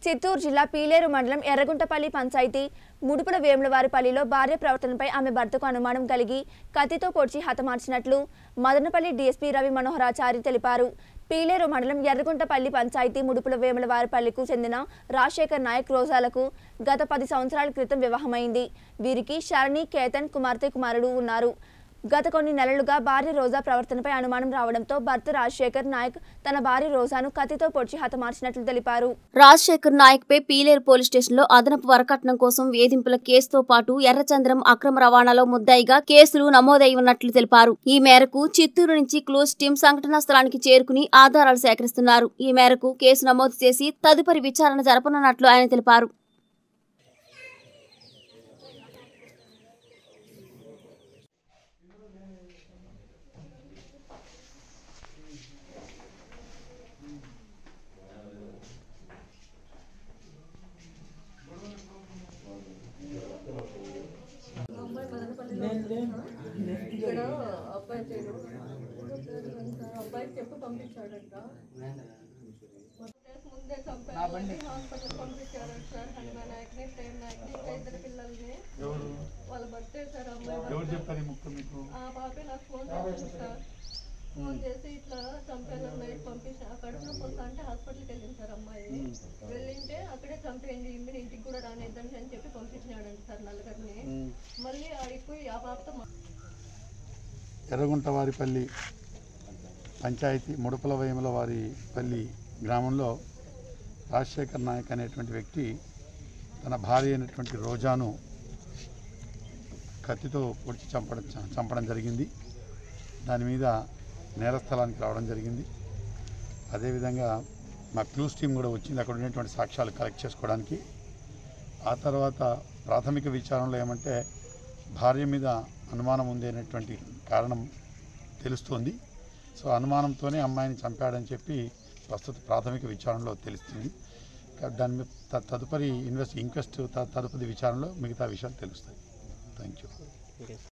చిత్తూరు జిల్లా పీలేరు మండలం ఎర్రగుంటపల్లి పంచాయతీ ముడుపుల వేములవారిపల్లిలో భార్య ప్రవర్తనపై ఆమె భర్తకు అనుమానం కలిగి కత్తితో పొడిచి హతమార్చినట్లు మదనపల్లి డీఎస్పీ రవి మనోహరాచారి తెలిపారు. పీలేరు మండలం ఎర్రగుంటపల్లి పంచాయతీ ముడుపుల వేములవారిపల్లికు చెందిన రాజశేఖర్ నాయక్ రోజాలకు గత 10 సంవత్సరాల క్రితం వివాహమైంది. వీరికి శరణి కేతన్ కుమార్తె కుమారుడు ఉన్నారు. గత కొన్ని నెలలుగా భార్య రోజా ప్రవర్తనపై అనుమానం రావడంతో భర్త రాజశేఖర్ నాయక్ తన భార్య రోజాను కత్తితో పొడిచి హతమార్చినట్లు తెలిపారు. రాజశేఖర్ నాయక్ పై పీలేరు పోలీస్ స్టేషన్లో అదనపు వరకట్నం కోసం వేధింపుల కేసుతో పాటు ఎర్రచంద్రం అక్రమ రవాణాలో ముద్దాయిగా కేసులు నమోదై ఉన్నట్లు తెలిపారు. ఈ మేరకు చిత్తూరు నుంచి క్లోజ్ టీం సంఘటనా స్థలానికి చేరుకుని ఆధారాలు సేకరిస్తున్నారు. ఈ మేరకు కేసు నమోదు చేసి తదుపరి విచారణ జరపనున్నట్లు ఆయన తెలిపారు. ఇక్కడ అబ్బాయి చెప్పి పంపించాడంట. ముందే చంపారు, హాస్పిటల్ పంపించారు సార్. హనుమాన్ నాయక్ని, ప్రేమ్ నాయక్ని, ఇంకా 2 పిల్లల్ని. వాళ్ళ బర్త్డే సార్. ఆ పాపే నాకు ఫోన్ చేసింది సార్. ఫోన్ చేసి ఇట్లా చంపాలని నైట్ పంపించాను. కడుపులో పోతా అంటే హాస్పిటల్కి వెళ్ళింది సార్. అమ్మాయి వెళ్ళింటే అక్కడే చంపేయండి, ఇమ్మిడి ఇంటికి కూడా రానిద్దండి అని చెప్పి పంపించినాడండి సార్ నలుగురిని. మళ్ళీ ఆడిపోయి ఆ పాపతో ఎర్రగుంటవారిపల్లి పంచాయతీ ముడుపుల వేములవారిపల్లి గ్రామంలో రాజశేఖర్ నాయక్ అనేటువంటి వ్యక్తి తన భార్య అయినటువంటి రోజాను కత్తితో పొడిచి చంపడం జరిగింది. దాని మీద నేరస్థలానికి రావడం జరిగింది. అదేవిధంగా మా క్లూస్ టీం కూడా వచ్చింది అక్కడ ఉన్నటువంటి సాక్ష్యాలు కలెక్ట్ చేసుకోవడానికి. ఆ తర్వాత ప్రాథమిక విచారణలో ఏమంటే భార్య మీద అనుమానం ఉంది అనేటువంటి కారణం తెలుస్తోంది. సో అనుమానంతోనే అమ్మాయిని చంపాడని చెప్పి ప్రస్తుత ప్రాథమిక విచారణలో తెలుస్తుంది. దాని మీద తదుపరి ఇంక్వెస్ట్ తదుపరి విచారణలో మిగతా విషయాలు తెలుస్తాయి. Thank you.